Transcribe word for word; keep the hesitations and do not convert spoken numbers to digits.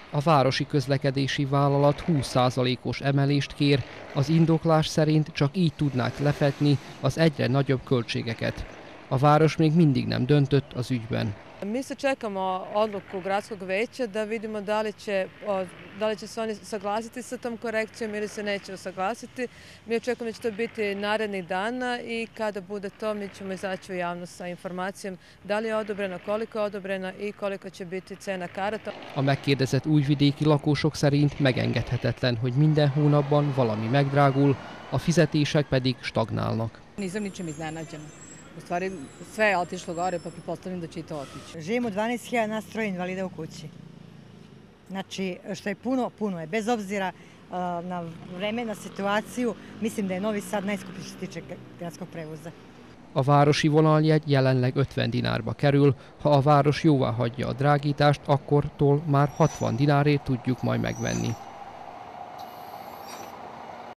A városi közlekedési vállalat húsz százalékos emelést kér, az indoklás szerint csak így tudnák lefedni az egyre nagyobb költségeket. A város még mindig nem döntött az ügyben. Mi se čekamo odluku gradskog veća da vidimo da li će, da li će se oni saglasiti sa tom korekcijom ili se neće usaglasiti. Mi očekujemo da će to biti narednih dana i kada bude to mi ćemo izaći u javnost sa informacijom da li je odobrena, koliko je odobrena i koliko će biti cena karata. A megkérdezett újvidéki lakosok szerint megengedhetetlen, hogy minden hónapban valami megdrágul, a fizetések pedig stagnálnak. Nisam ničim iznenađena. U stvari sve je otišlo gore, pa pretpostavljam da će i to otići. Živimo dvanaest hiljada nas troje invalida u kući. Znači, što je puno, puno je. Bez obzira uh, na vreme, na situaciju, mislim da je Novi Sad najskuplji što se tiče gradskog prevoza. A városi vonaljegy jelenleg ötven dinárba kerül, ha a város jóvá hagyja a drágítást, akkortól már hatvan dinárért tudjuk majd megvenni.